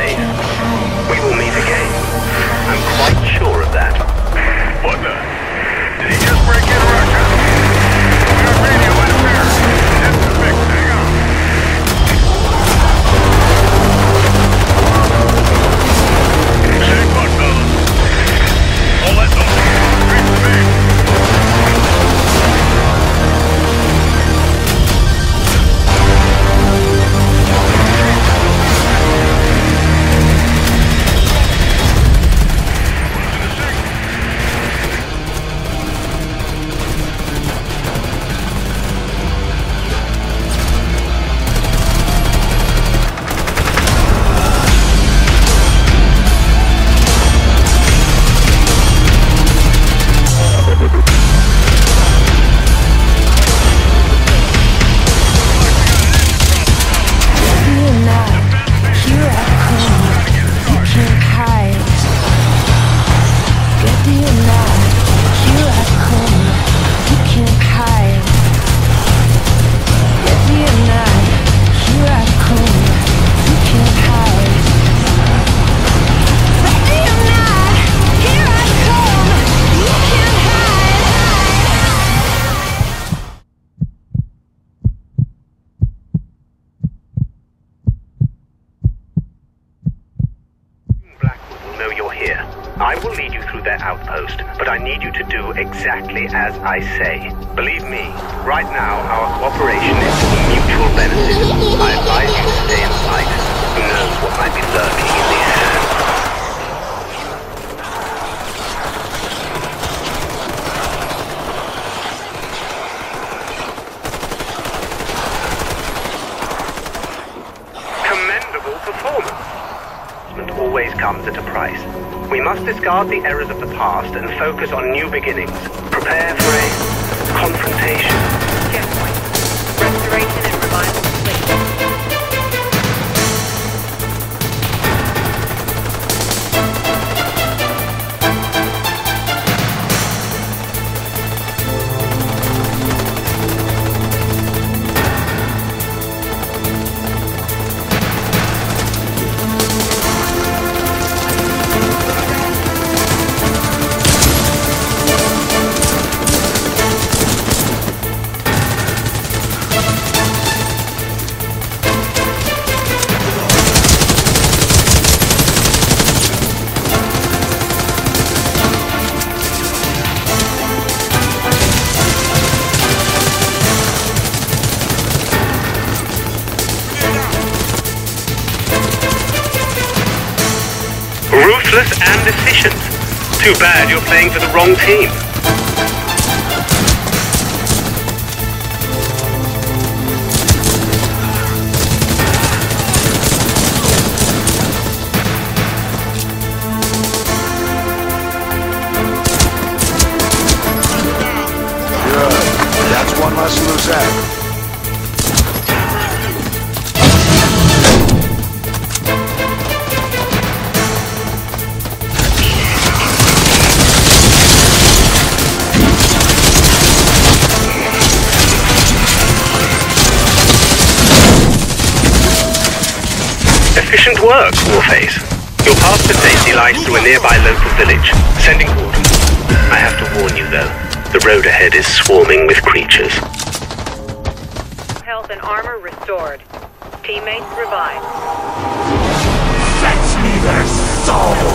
Warface. We will meet again. I'm quite sure of that. What the? Did he just break in Russia? We got radio interference. That's the fix. Hang on. Stay put, fellas. All that don't reach the main. I will lead you through their outpost, but I need you to do exactly as I say. Believe me, right now our cooperation is for mutual benefit. I advise you to stay in sight. Who knows what might be lurking in the air? Commendable performance. It always comes at a price. We must discard the errors of the past and focus on new beginnings. Prepare for a confrontation. Checkpoint. Restoration and revival complete. Ruthless and efficient. Too bad you're playing for the wrong team. Good. That's one less loose end. Efficient work, Warface. Your path to safety lies through a nearby local village. Sending orders. I have to warn you, though. The road ahead is swarming with creatures. Health and armor restored. Teammates revived. Fetch me their soul!